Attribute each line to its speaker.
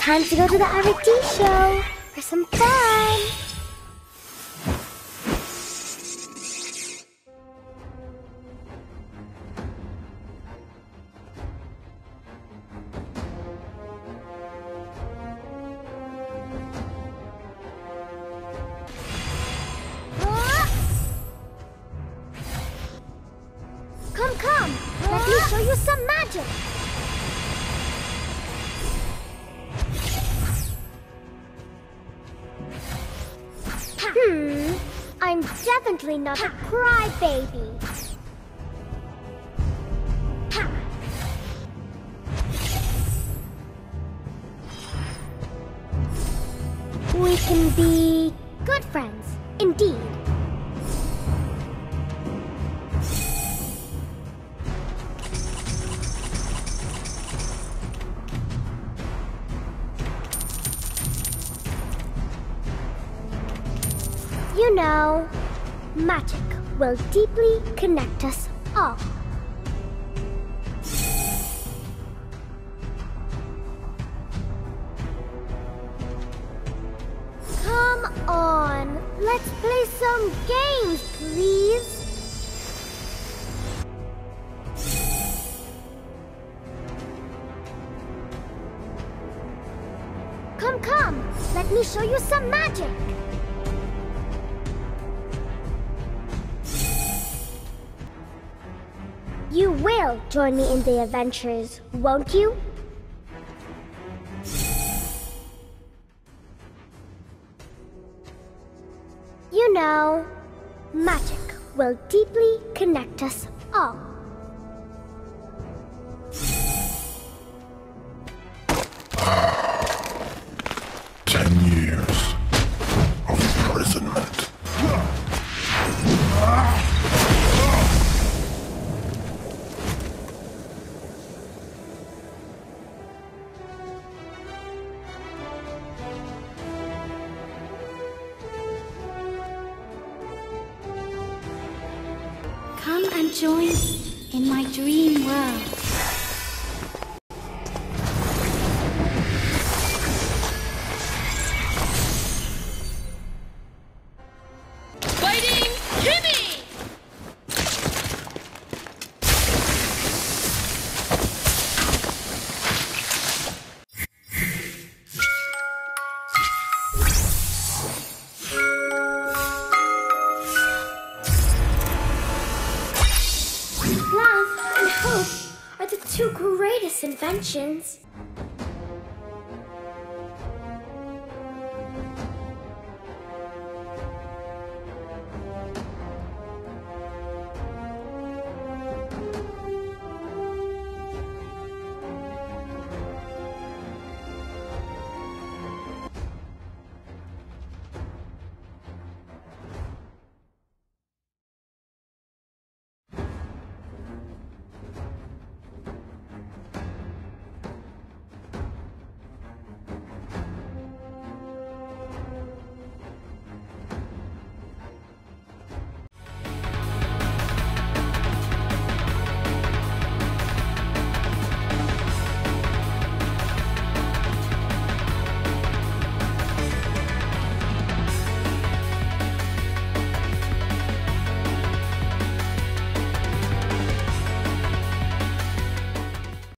Speaker 1: Time to go to the R&D show for some fun! Come! Let me show you some magic! I'm definitely not a crybaby. We can be good friends, indeed. You know, magic will deeply connect us all. Come on, let's play some games, please. Come, let me show you some magic. You will join me in the adventures, won't you? You know, magic will deeply connect us all.
Speaker 2: Come and join in my dream world.
Speaker 3: Fighting Kimmy!
Speaker 1: Love and hope are the two greatest inventions.